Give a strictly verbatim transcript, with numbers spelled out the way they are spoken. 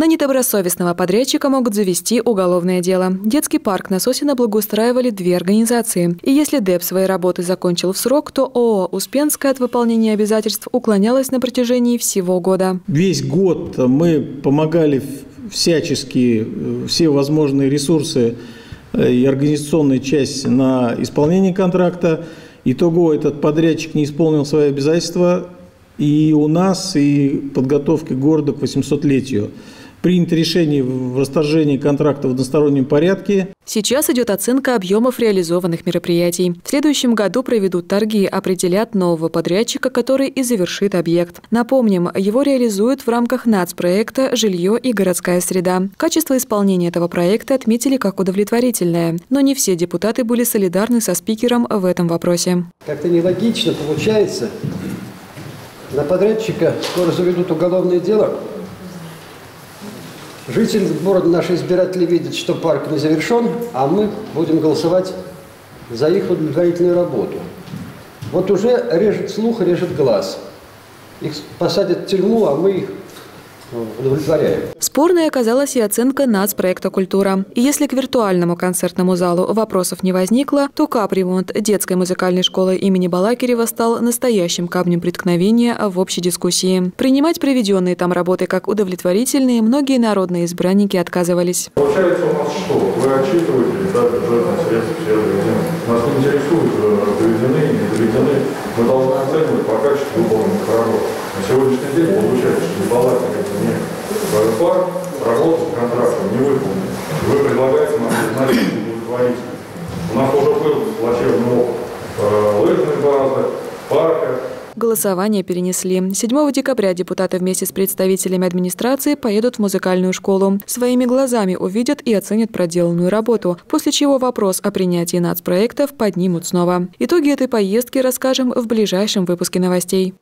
На недобросовестного подрядчика могут завести уголовное дело. Детский парк на Сосино благоустраивали две организации. И если ДЭП свои работы закончил в срок, то ООО «Успенская» от выполнения обязательств уклонялась на протяжении всего года. Весь год мы помогали всячески, все возможные ресурсы и организационная часть на исполнение контракта. Итого этот подрядчик не исполнил свои обязательства и у нас, и подготовки города к восьмисотлетию. Принято решение в расторжении контракта в одностороннем порядке. Сейчас идет оценка объемов реализованных мероприятий. В следующем году проведут торги, определят нового подрядчика, который и завершит объект. Напомним, его реализуют в рамках нацпроекта «Жилье и городская среда». Качество исполнения этого проекта отметили как удовлетворительное. Но не все депутаты были солидарны со спикером в этом вопросе. Как-то нелогично получается. На подрядчика скоро заведут уголовное дело. Жители города, наши избиратели, видят, что парк не завершен, а мы будем голосовать за их удовлетворительную работу. Вот уже режет слух, режет глаз. Их посадят в тюрьму, а мы их удовлетворяем. Спорной оказалась и оценка нацпроекта «Культура». И если к виртуальному концертному залу вопросов не возникло, то капремонт детской музыкальной школы имени Балакирева стал настоящим камнем преткновения в общей дискуссии. Принимать проведенные там работы как удовлетворительные многие народные избранники отказывались. Получается у нас что? Вы отчитываете, да, бюджетные средства все доведены. Нас не интересует, доведены, не доведены. Мы должны оценивать по качеству выполненных работ. На сегодняшний день получается, что Балакирев не парк, работа с контрактом не выполнена. Вы предлагаете нам признать удовлетворительно. У нас уже был плачевный опыт лыжной базы, парка. Голосование перенесли. седьмого декабря депутаты вместе с представителями администрации поедут в музыкальную школу. Своими глазами увидят и оценят проделанную работу, после чего вопрос о принятии нацпроектов поднимут снова. Итоги этой поездки расскажем в ближайшем выпуске новостей.